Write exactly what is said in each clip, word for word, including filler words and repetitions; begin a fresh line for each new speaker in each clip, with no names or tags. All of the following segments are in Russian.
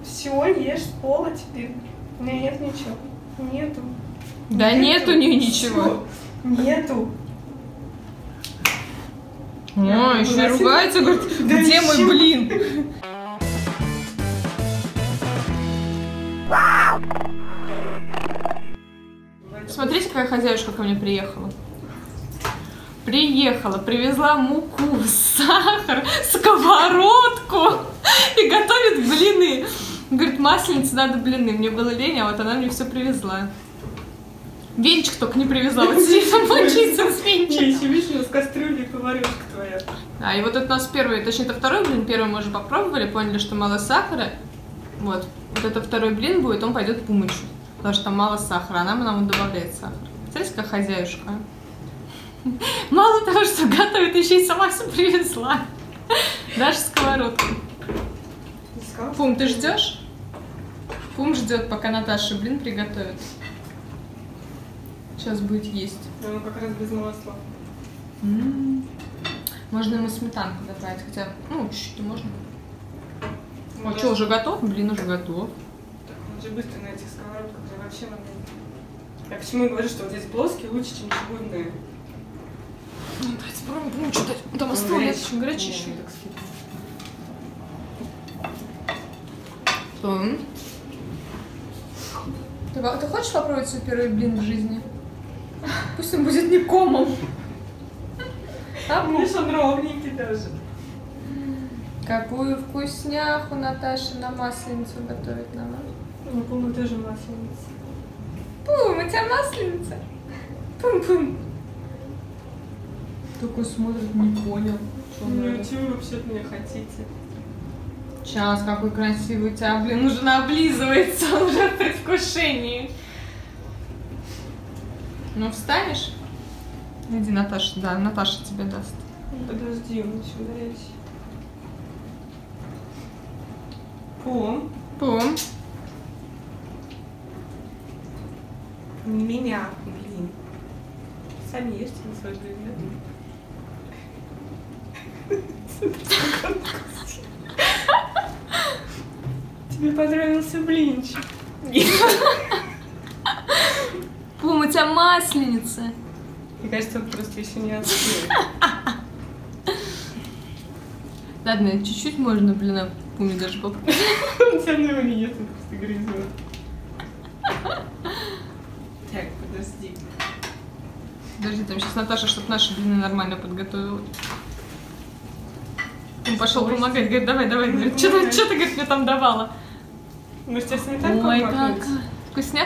Все, ешь с пола теперь. У меня нет ничего. Нету.
Да нету, нету у нее ничего.
Всё. Нету.
О, еще ругается, говорит,
да
где
еще?
мой блин? Смотрите, какая хозяюшка ко мне приехала. Приехала, привезла муку, сахар, сковородку и готовит блины. Говорит, масленице надо блины. Мне было лень, а вот она мне все привезла. Венчик только не привезла, вот сидит мучиться с венчиком.
Не, еще видишь, у нас кастрюля и поварешка твоя.
А, и вот это у нас первый, точнее, это второй блин. Первый мы уже попробовали, поняли, что мало сахара. Вот, вот это второй блин будет, он пойдет Пумычу. Потому что там мало сахара, она нам добавляет сахар. Смотрите, как хозяюшка. Мало того, что готовит, еще и сама все привезла. Даже сковородку. Пум, ты ждешь? Пум ждет, пока Наташа блин приготовит. Сейчас будет есть.
Да, ну как раз без масла.
М-м-м. Можно ему сметанку добавить, хотя, ну, чуть-чуть можно.
Ну,
О,
да.
что, уже готов? Блин, уже готов.
Так, он же быстро на этих сковородках, же вообще надо. Я почему и говорю, что вот здесь плоские лучше, чем чугунные.
Ну, давайте попробуем, Пум, что-то там осталось, очень горячий еще. Пум. Ты, ты хочешь попробовать свой первый блин в жизни? Пусть он будет не комом. А,
Видишь, он ровненький даже.
какую вкусняху Наташа на масленицу готовит нам.
Ну, по-моему, тоже масленица.
Пум, у тебя масленица? Пум-пум. Такой смотрит, не понял. Что он
Ну,
надо.
чего вы вообще от меня хотите?
Сейчас, какой красивый у тебя, блин, уже облизывается, он уже в предвкушении. Ну, встанешь? Иди, Наташа, да, Наташа тебе даст.
Подожди, он еще горячий. Пум.
Пум.
Меня, блин. Сами ешьте на свой блин, Тебе понравился блинчик?
Пум, у тебя масленица.
Мне кажется, он просто еще не остыл.
Ладно, чуть-чуть можно, блин, а Пуме даже попробовать.
Он все равно его не ест, он просто грызет. Так, подожди.
Подожди, там сейчас Наташа, чтобы наши блины нормально подготовила. Он пошел помогать, говорит, давай, давай, говорит, что ты, что ты, говорит, мне там давала?
Ну, тебе сметанка
Ой,
пахнет.
как вкусняк.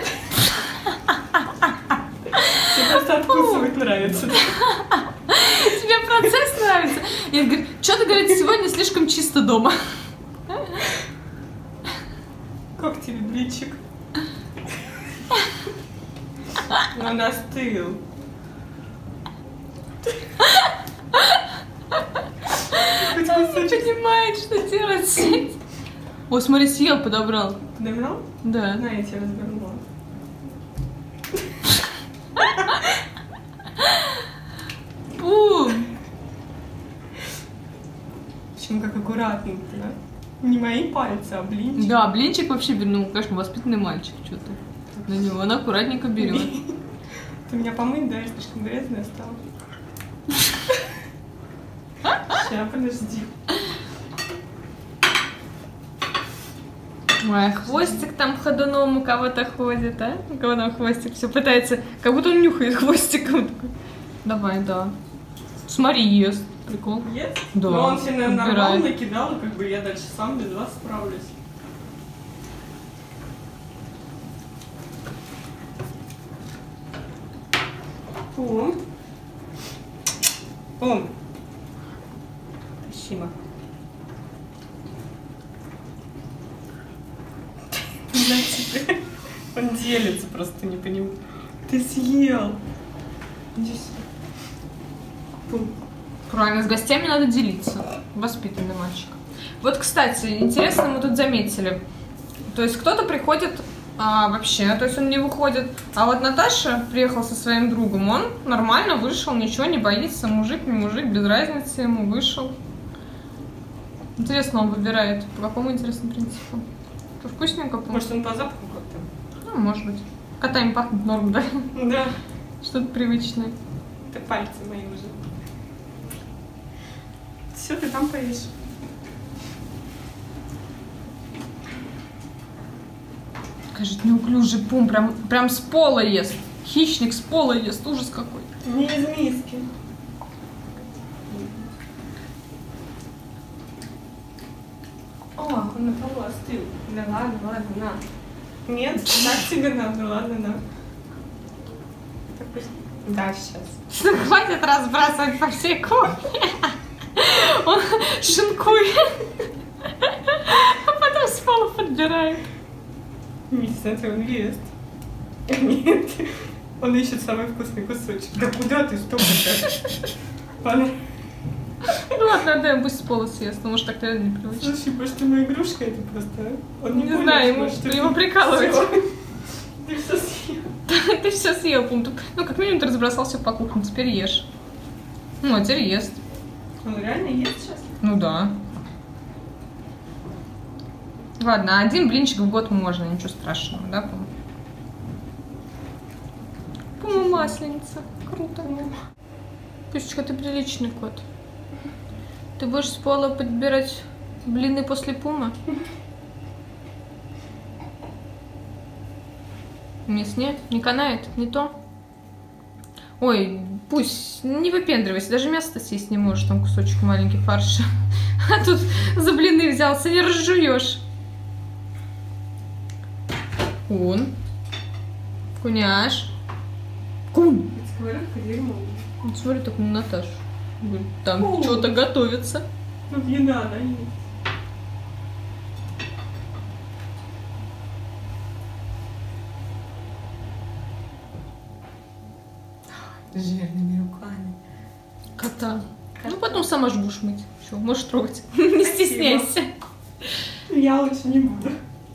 Тебе просто откусывать нравится.
Тебе процесс нравится? Я говорю, что ты, говорит, сегодня слишком чисто дома.
Как тебе блинчик? Он остыл.
Он не понимает, что делать. О, смотри, съел, подобрал.
Подобрал?
Да.
На, я тебя развернула.
Пум.
Почему как аккуратно, да? Не мои пальцы, а блинчик.
Да, блинчик вообще, ну, конечно, воспитанный мальчик, что-то. На него он аккуратненько берет.
Ты меня помыть, да? Я слишком грязная стала. Сейчас, подожди.
Ой, хвостик там ходуном у кого-то ходит, а? У кого там хвостик все пытается, как будто он нюхает хвостиком. Такой. Давай, да. Смотри, ест. Прикол.
Есть?
Да.
Но он себе, наверное,
Убирает.
нормально накидал, и как бы я дальше сам без вас справлюсь. Пум. Пум. Спасибо. На тебе. Он делится, просто не понимаю. Ты съел. Иди сюда. Пум.
Правильно, с гостями надо делиться. Воспитанный мальчик. Вот, кстати, интересно, мы тут заметили. То есть кто-то приходит а, вообще, то есть он не выходит. А вот Наташа приехала со своим другом, он нормально вышел, ничего не боится, мужик, не мужик, без разницы ему вышел. Интересно, он выбирает. По какому интересному принципу? То вкусненько получилось.
Может, он по запаху как-то?
Ну, может быть. Котами пахнет норм, да?
Да.
Что-то привычное.
Это пальцы мои уже. Все, ты там поешь.
Кажется, неуклюжий пум, прям, прям с пола ест. Хищник с пола ест, ужас какой.
Не из миски. О, он на полу остыл. Да ладно, ладно, на. Нет, так тебе надо, ладно, на. Так пусть... Да, сейчас.
Хватит разбрасывать по всей кухне. Он шинкует. А потом с пола подбирает.
Не смотри, он ест. Нет, он ищет самый вкусный кусочек. Да куда ты столько-то? Ладно.
Ну ладно, отдай, пусть с пола съест, потому что так реально непривычно.
Слушай, может, ему игрушка это просто? Он не,
Не
понял,
знаю, ему,
что
ему
ты
прикалывается.
всё. Ты все съел.
Ты все съел, пум. Ну, как минимум, ты разбросался по кухне, теперь ешь. Ну, а теперь ест.
Он реально ест сейчас?
Ну да. Ладно, один блинчик в год можно, ничего страшного, да, Пум? Пума масленица. Круто. Пусечка, ты приличный кот. Ты будешь с пола подбирать блины после Пума? Мисс, нет? Не канает? Не то? Ой, пусть, не выпендривайся, даже мясо съесть не можешь, там кусочек маленький фарша. А тут за блины взялся, не разжуешь. Кун. Куняш. Кун.
Сковородка дерьмо.
Он смотрит так на Наташу. Говорит, там
О.
что-то готовится.
Тут еда, она есть. Жирными руками.
Кота.
Кота.
Ну, потом сама ж будешь мыть. Все, можешь трогать. Не стесняйся.
Я лучше не буду.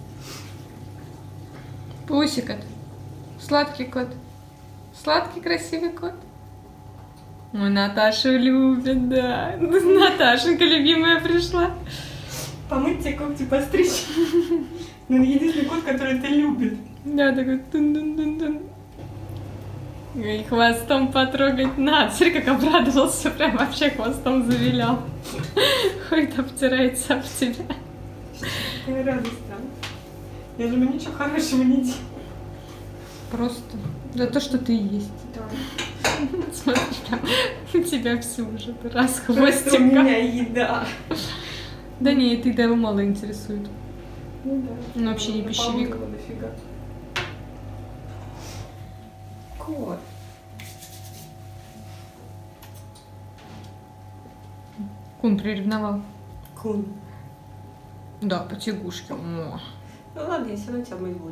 Пусик это. Сладкий кот. Сладкий, красивый кот. Ой, Наташу любит, да. Наташенька любимая пришла.
Помыть тебе когти, постричь. Ну, единственный кот, который ты любит.
Да, такой тун-дун-дун-дун. И хвостом потрогать надо. Смотри, как обрадовался, прям вообще хвостом завилял. Ходит, обтирается об тебя.
Какая радость там. Я же ему ничего хорошего не делаю.
Просто за то, что ты есть.
Да.
Смотри, прям у тебя все уже раз
Просто у
хвостиком.
меня еда.
Да не, ты его мало интересует.
Ну да.
Он вообще не пищевик.
Наполнила дофига. Кот.
Кун приревновал.
Кун.
Да, потягушки. О.
Ну ладно, я все равно тебя мыть буду.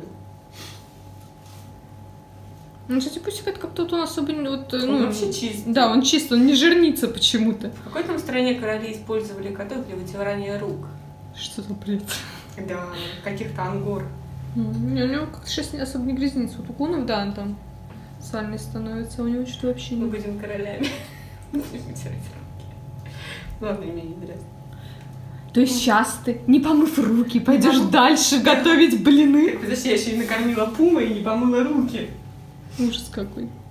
Ну, кстати, пусик это как-то вот он особо не... Вот,
Он
ну,
вообще чистый.
Да, он чист, он не жирнится почему-то.
В какой там стране короли использовали котов для вытирания рук?
Что за бред?
Да, каких-то ангор.
Не, у него как-то сейчас не- особо не грязнится. Вот у кунов, да, он там сальный становится, а у него что-то вообще
Мы
не...
будем королями. Будем вытирать руки. Ладно, мне не нравится.
То есть сейчас ты, не помыв руки, пойдешь дальше готовить блины?
Подожди, я еще и накормила Пума и не помыла руки.
Ужас какой.